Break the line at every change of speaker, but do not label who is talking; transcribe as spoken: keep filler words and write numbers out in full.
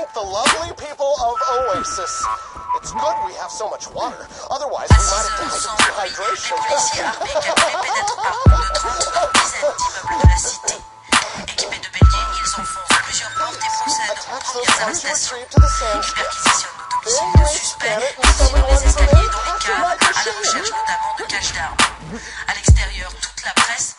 escape the lovely people of Oasis. It's good we have so much water. Otherwise, we might have died of dehydration.
Les policiers armés cagoulés pénètrent par groupe de trente dans une dizaine d'immeubles de la cité. Équipés de béliers, ils enfoncent plusieurs portes et procèdent aux premières arrestations. Ils perquisitionnent nos domiciles de suspects, fouillent dans les escaliers, dans les caves, à la recherche notamment de caches d'armes. À l'extérieur, toute la presse